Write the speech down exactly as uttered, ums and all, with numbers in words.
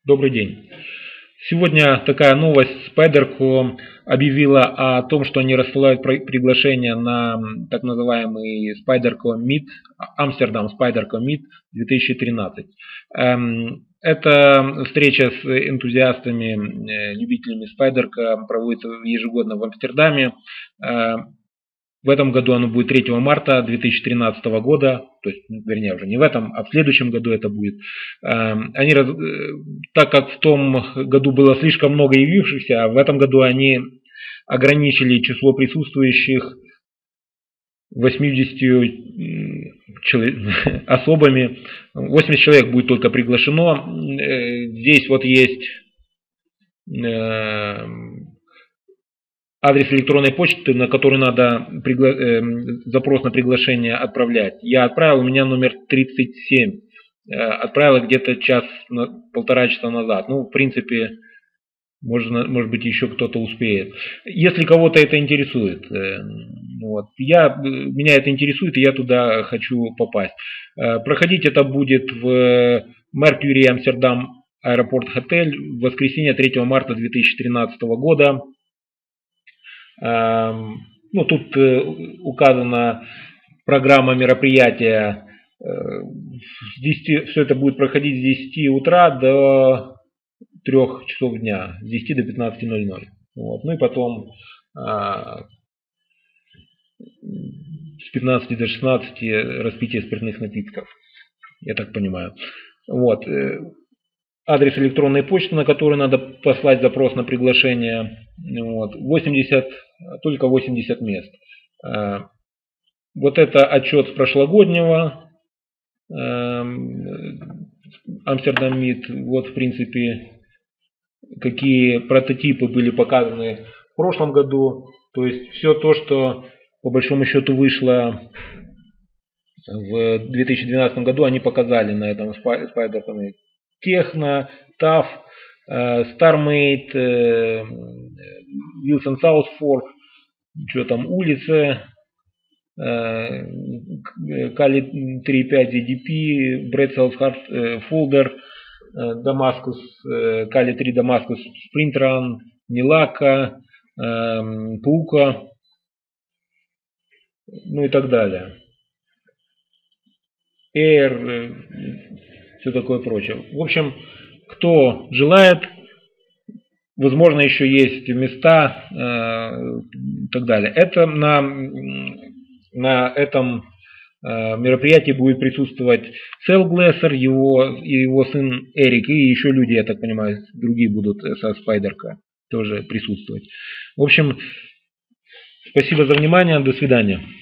Добрый день. Сегодня такая новость. Spyderco объявила о том, что они рассылают приглашение на так называемый Spyderco Meet, Amsterdam Spyderco Meet две тысячи тринадцать. Эта встреча с энтузиастами, любителями Spyderco проводится ежегодно в Амстердаме. В этом году оно будет третьего марта две тысячи тринадцатого года, то есть, вернее, уже не в этом, а в следующем году это будет. Они, так как в том году было слишком много явившихся, в этом году они ограничили число присутствующих восьмидесятью особами. восемьдесят человек будет только приглашено. Здесь вот есть адрес электронной почты, на который надо пригла... э, запрос на приглашение отправлять. Я отправил, у меня номер тридцать семь. Э, отправил где-то час, полтора часа назад. Ну, в принципе, можно, может быть, еще кто-то успеет. Если кого-то это интересует. Э, вот. я, меня это интересует, и я туда хочу попасть. Э, проходить это будет в Mercury Amsterdam Airport Hotel в воскресенье третьего марта две тысячи тринадцатого года. Ну, тут указана программа мероприятия. С десяти, все это будет проходить с десяти утра до трёх часов дня, с десяти до пятнадцати ноль ноль. Вот. Ну и потом с пятнадцати до шестнадцати распитие спиртных напитков, я так понимаю. Вот. Адрес электронной почты, на который надо послать запрос на приглашение. Вот. восемьдесят, только восемьдесят мест. Вот это отчет с прошлогоднего Amsterdam Meet. Вот, в принципе, какие прототипы были показаны в прошлом году. То есть все то, что по большому счету вышло в две тысячи двенадцатом году, они показали на этом Spyderco Meet. Техно, таф, Стармейт, Вилсон Саутфорк, что там, улицы, Кали три пять ди ди пи, Брэдселс Фолдер, Дамаскус, Кали три Дамаскус, Спринтран, Милака, Пука, ну и так далее. Air, все такое прочее. В общем, кто желает, возможно, еще есть места э, и так далее. Это на, на этом э, мероприятии будет присутствовать Сэл Глессер, его, и его сын Эрик, и еще люди, я так понимаю, другие будут со Spyderco тоже присутствовать. В общем, спасибо за внимание, до свидания.